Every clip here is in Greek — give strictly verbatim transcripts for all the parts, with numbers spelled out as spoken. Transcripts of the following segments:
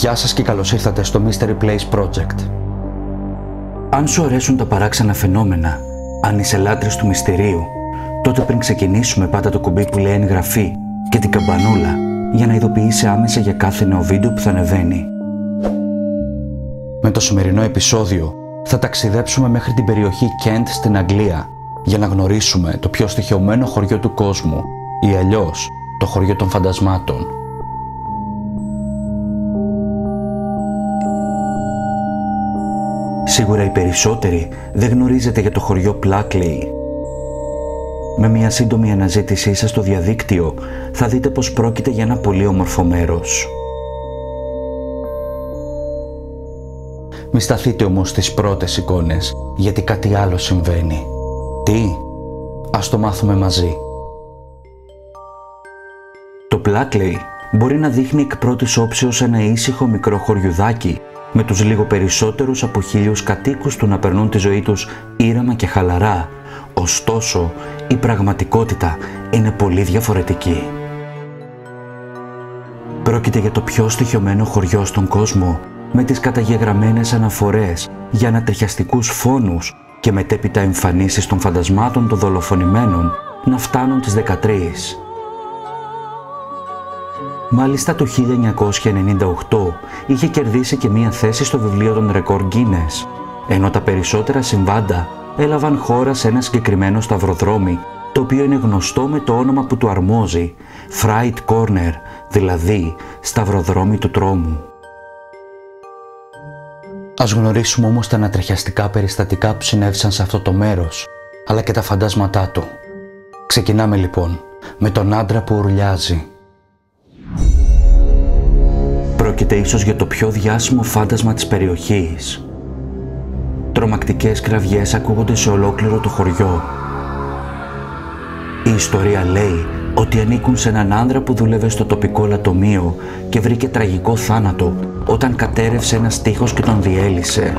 Γεια σας και καλώς ήρθατε στο Mystery Place Project. Αν σου αρέσουν τα παράξενα φαινόμενα, αν είσαι λάτρης του μυστηρίου, τότε πριν ξεκινήσουμε πάτα το κουμπί που λέει εγγραφή και την καμπανούλα για να ειδοποιήσει άμεσα για κάθε νέο βίντεο που θα ανεβαίνει. Με το σημερινό επεισόδιο θα ταξιδέψουμε μέχρι την περιοχή Kent στην Αγγλία για να γνωρίσουμε το πιο στοιχειωμένο χωριό του κόσμου ή αλλιώς το χωριό των φαντασμάτων. Σίγουρα οι περισσότεροι δεν γνωρίζετε για το χωριό Blackley. Με μια σύντομη αναζήτησή σας στο διαδίκτυο θα δείτε πως πρόκειται για ένα πολύ όμορφο μέρος. Μη σταθείτε όμως στις πρώτες εικόνες, γιατί κάτι άλλο συμβαίνει. Τι? Ας το μάθουμε μαζί. Το Blackley μπορεί να δείχνει εκ πρώτης όψεως ένα ήσυχο μικρό χωριουδάκι με τους λίγο περισσότερους από χίλιους κατοίκους του να περνούν τη ζωή τους ήρεμα και χαλαρά. Ωστόσο, η πραγματικότητα είναι πολύ διαφορετική. Πρόκειται για το πιο στοιχειωμένο χωριό στον κόσμο, με τις καταγεγραμμένες αναφορές για ανατριχιαστικούς φόνους και μετέπειτα εμφανίσεις των φαντασμάτων των δολοφονημένων να φτάνουν τις δεκατρείς. Μάλιστα το χίλια εννιακόσια ενενήντα οκτώ είχε κερδίσει και μία θέση στο βιβλίο των ρεκόρ Guinness, ενώ τα περισσότερα συμβάντα έλαβαν χώρα σε ένα συγκεκριμένο σταυροδρόμι, το οποίο είναι γνωστό με το όνομα που του αρμόζει, Fright Corner, δηλαδή σταυροδρόμι του τρόμου. Ας γνωρίσουμε όμως τα ανατριχιαστικά περιστατικά που συνέβησαν σε αυτό το μέρος, αλλά και τα φαντάσματά του. Ξεκινάμε λοιπόν με τον άντρα που ουρλιάζει. Πρόκειται ίσως για το πιο διάσημο φάντασμα της περιοχής. Τρομακτικές κραυγές ακούγονται σε ολόκληρο το χωριό. Η ιστορία λέει ότι ανήκουν σε έναν άνδρα που δούλευε στο τοπικό λατομείο και βρήκε τραγικό θάνατο όταν κατέρευσε ένας τοίχος και τον διέλυσε.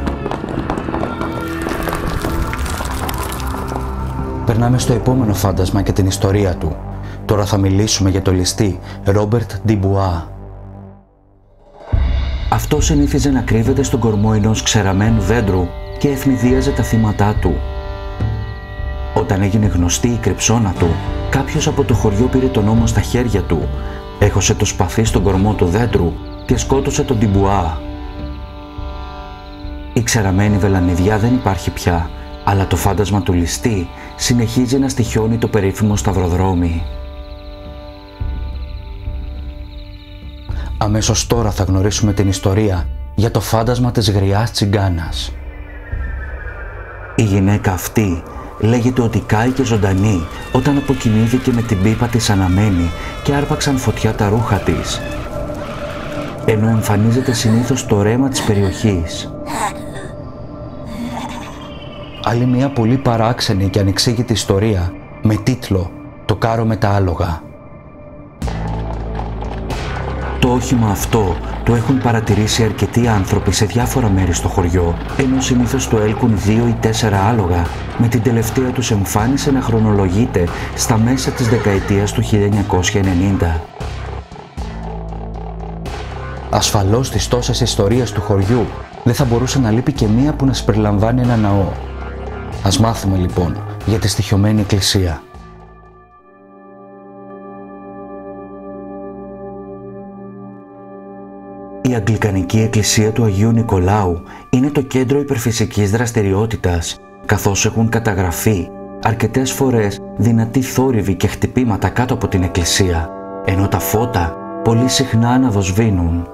Περνάμε στο επόμενο φάντασμα και την ιστορία του. Τώρα θα μιλήσουμε για το ληστή Robert Dubois. Αυτό συνήθιζε να κρύβεται στον κορμό ενός ξεραμένου δέντρου και ευνηδίαζε τα θύματά του. Όταν έγινε γνωστή η κρυψώνα του, κάποιος από το χωριό πήρε τον νόμο στα χέρια του, έχωσε το σπαθί στον κορμό του δέντρου και σκότωσε τον Dubois. Η ξεραμένη βελανιδιά δεν υπάρχει πια, αλλά το φάντασμα του ληστή συνεχίζει να στοιχιώνει το περίφημο σταυροδρόμι. Αμέσως τώρα θα γνωρίσουμε την ιστορία για το φάντασμα της γριάς τσιγκάνας. Η γυναίκα αυτή λέγεται ότι κάηκε ζωντανή όταν αποκοιμήθηκε με την πίπα της αναμένη και άρπαξαν φωτιά τα ρούχα της, ενώ εμφανίζεται συνήθως στο ρέμα της περιοχής. Άλλη μια πολύ παράξενη και ανεξήγητη ιστορία με τίτλο «Το κάρο με τα άλογα». Το όχημα αυτό το έχουν παρατηρήσει αρκετοί άνθρωποι σε διάφορα μέρη στο χωριό, ενώ συνήθως το έλκουν δύο ή τέσσερα άλογα, με την τελευταία τους εμφάνιση να χρονολογείται στα μέσα της δεκαετίας του χίλια εννιακόσια ενενήντα. Ασφαλώς στις τόσες ιστορίες του χωριού δεν θα μπορούσε να λείπει και μία που να συμπεριλαμβάνει ένα ναό. Ας μάθουμε λοιπόν για τη στοιχειωμένη εκκλησία. Η Αγγλικανική Εκκλησία του Αγίου Νικολάου είναι το κέντρο υπερφυσικής δραστηριότητας, καθώς έχουν καταγραφεί αρκετές φορές δυνατοί θόρυβοι και χτυπήματα κάτω από την εκκλησία, ενώ τα φώτα πολύ συχνά αναβοσβήνουν.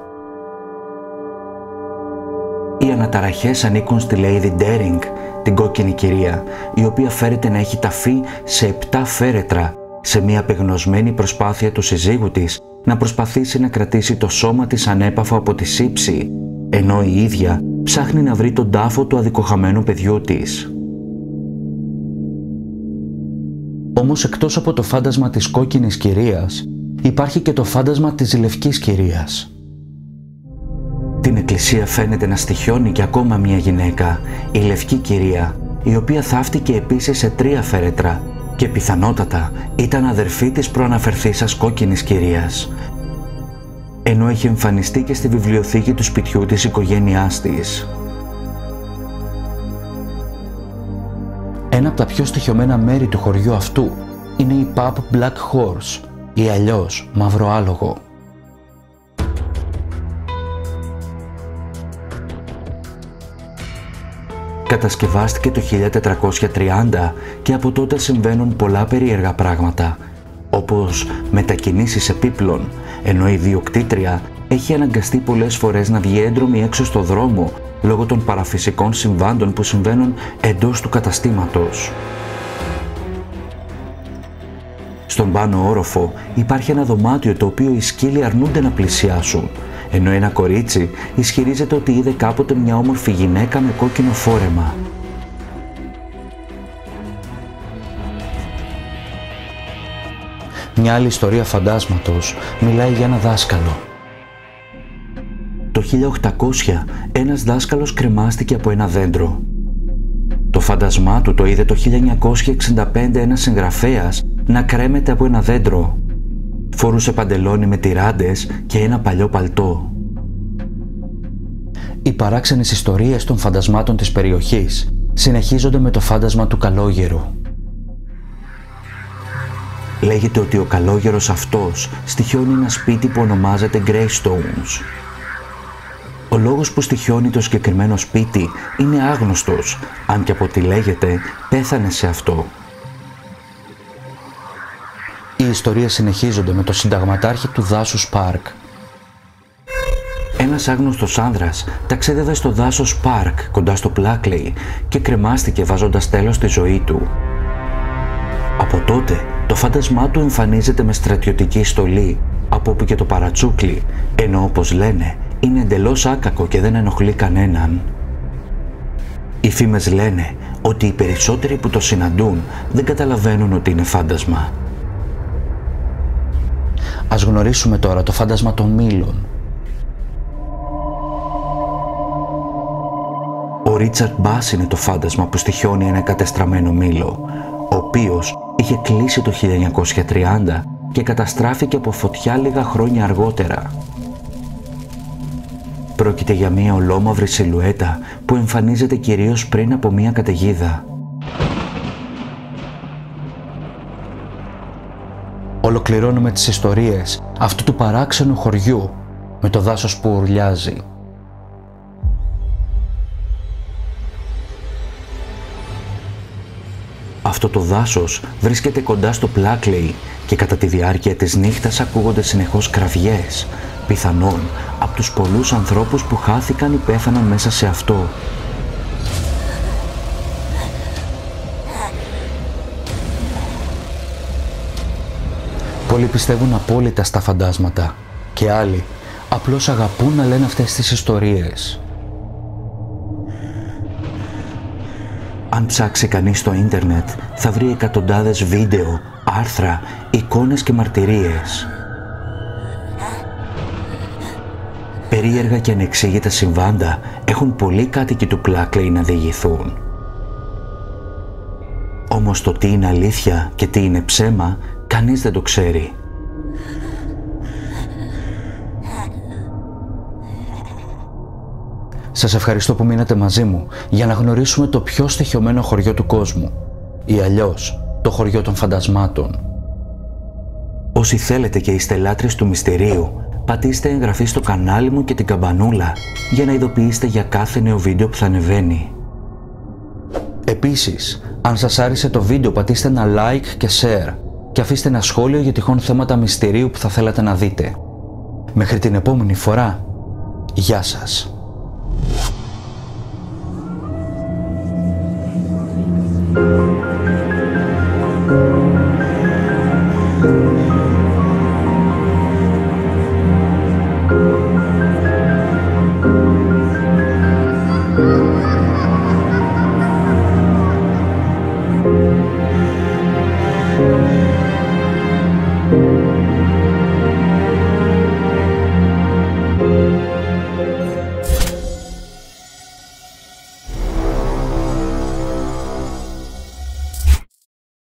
Οι αναταραχές ανήκουν στη Lady Daring, την κόκκινη κυρία, η οποία φέρεται να έχει ταφεί σε επτά φέρετρα σε μια απεγνωσμένη προσπάθεια του συζύγου της να προσπαθήσει να κρατήσει το σώμα της ανέπαφο από τη σύψη, ενώ η ίδια ψάχνει να βρει τον τάφο του αδικοχαμένου παιδιού της. Όμως εκτός από το φάντασμα της κόκκινης κυρίας, υπάρχει και το φάντασμα της λευκής κυρίας. Την εκκλησία φαίνεται να στοιχιώνει και ακόμα μια γυναίκα, η λευκή κυρία, η οποία θαύτηκε επίσης σε τρία φέρετρα και πιθανότατα ήταν αδερφή της προαναφερθήσας κόκκινης κυρίας. ενώ έχει εμφανιστεί και στη βιβλιοθήκη του σπιτιού της οικογένειάς της. Ένα από τα πιο στοιχειωμένα μέρη του χωριού αυτού είναι η pub Black Horse ή αλλιώς Μαύρο Άλογο. Κατασκευάστηκε το χίλια τετρακόσια τριάντα και από τότε συμβαίνουν πολλά περίεργα πράγματα, όπως μετακινήσεις επίπλων, ενώ η ιδιοκτήτρια έχει αναγκαστεί πολλές φορές να βγει έντρομη έξω στο δρόμο λόγω των παραφυσικών συμβάντων που συμβαίνουν εντός του καταστήματος. Στον πάνω όροφο υπάρχει ένα δωμάτιο το οποίο οι σκύλοι αρνούνται να πλησιάσουν, ενώ ένα κορίτσι ισχυρίζεται ότι είδε κάποτε μια όμορφη γυναίκα με κόκκινο φόρεμα. Μια άλλη ιστορία φαντάσματος μιλάει για ένα δάσκαλο. Το χίλια οκτακόσια ένας δάσκαλος κρεμάστηκε από ένα δέντρο. Το φάντασμά του το είδε το χίλια εννιακόσια εξήντα πέντε ένας συγγραφέας να κρέμεται από ένα δέντρο. Φορούσε παντελόνι με τυράντες και ένα παλιό παλτό. Οι παράξενες ιστορίες των φαντασμάτων της περιοχής συνεχίζονται με το φάντασμα του καλόγερου. Λέγεται ότι ο καλόγερος αυτός στοιχιώνει ένα σπίτι που ονομάζεται Greystones. Ο λόγος που στοιχιώνει το συγκεκριμένο σπίτι είναι άγνωστος, αν και από ό,τι λέγεται πέθανε σε αυτό. Οι ιστορίες συνεχίζονται με το συνταγματάρχη του δάσους Πάρκ. Ένας άγνωστος άνδρας ταξίδευε στο δάσος Πάρκ κοντά στο Πλάκλεϊ και κρεμάστηκε βάζοντας τέλος στη ζωή του. Από τότε το φάντασμά του εμφανίζεται με στρατιωτική στολή, από όπου και το παρατσούκλι, ενώ όπως λένε είναι εντελώς άκακο και δεν ενοχλεί κανέναν. Οι φήμες λένε ότι οι περισσότεροι που το συναντούν δεν καταλαβαίνουν ότι είναι φάντασμα. Ας γνωρίσουμε τώρα το φάντασμα των μήλων. Ο Ρίτσαρντ Μπάς είναι το φάντασμα που στοιχιώνει ένα κατεστραμμένο μήλο, ο οποίος είχε κλείσει το χίλια εννιακόσια τριάντα και καταστράφηκε από φωτιά λίγα χρόνια αργότερα. Πρόκειται για μια ολόμαυρη σιλουέτα που εμφανίζεται κυρίως πριν από μια καταιγίδα. Ολοκληρώνουμε τις ιστορίες αυτού του παράξενου χωριού με το δάσος που ουρλιάζει. Αυτό το δάσος βρίσκεται κοντά στο Πλάκλεϊ και κατά τη διάρκεια της νύχτας ακούγονται συνεχώς κραυγές, πιθανόν από τους πολλούς ανθρώπους που χάθηκαν ή πέθαναν μέσα σε αυτό. Πολλοί πιστεύουν απόλυτα στα φαντάσματα και άλλοι απλώς αγαπούν να λένε αυτές τις ιστορίες. Αν ψάξει κανείς στο ίντερνετ θα βρει εκατοντάδες βίντεο, άρθρα, εικόνες και μαρτυρίες. Περίεργα και ανεξήγητα συμβάντα έχουν πολλοί κάτοικοι του Πλάκλεϊ να διηγηθούν. Όμως το τι είναι αλήθεια και τι είναι ψέμα, κανείς δεν το ξέρει. Σας ευχαριστώ που μείνατε μαζί μου για να γνωρίσουμε το πιο στοιχειωμένο χωριό του κόσμου, ή αλλιώς το χωριό των φαντασμάτων. Όσοι θέλετε και είστε λάτρεις του μυστηρίου, πατήστε εγγραφή στο κανάλι μου και την καμπανούλα για να ειδοποιήσετε για κάθε νέο βίντεο που θα ανεβαίνει. Επίσης, αν σας άρεσε το βίντεο πατήστε ένα like και share και αφήστε ένα σχόλιο για τυχόν θέματα μυστηρίου που θα θέλατε να δείτε. Μέχρι την επόμενη φορά, γεια σας. Thank you.